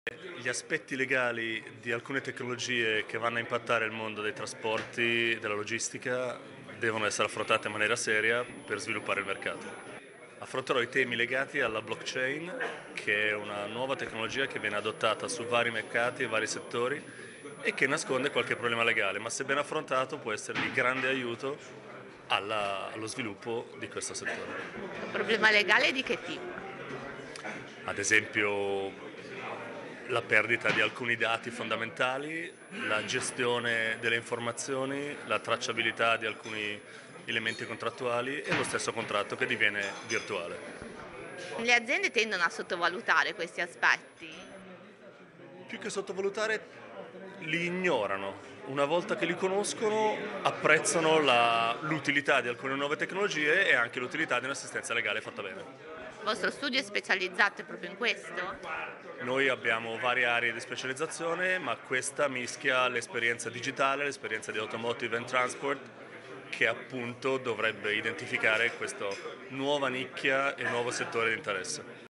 Gli aspetti legali di alcune tecnologie che vanno a impattare il mondo dei trasporti, della logistica, devono essere affrontati in maniera seria per sviluppare il mercato. Affronterò i temi legati alla blockchain, che è una nuova tecnologia che viene adottata su vari mercati e vari settori e che nasconde qualche problema legale, ma se ben affrontato può essere di grande aiuto allo sviluppo di questo settore. Un problema legale di che tipo? Ad esempio la perdita di alcuni dati fondamentali, la gestione delle informazioni, la tracciabilità di alcuni elementi contrattuali e lo stesso contratto che diviene virtuale. Le aziende tendono a sottovalutare questi aspetti? Più che sottovalutare, li ignorano. Una volta che li conoscono, apprezzano l'utilità di alcune nuove tecnologie e anche l'utilità di un'assistenza legale fatta bene. Il vostro studio è specializzato proprio in questo? Noi abbiamo varie aree di specializzazione, ma questa mischia l'esperienza digitale, l'esperienza di automotive and transport, che appunto dovrebbe identificare questa nuova nicchia e nuovo settore di interesse.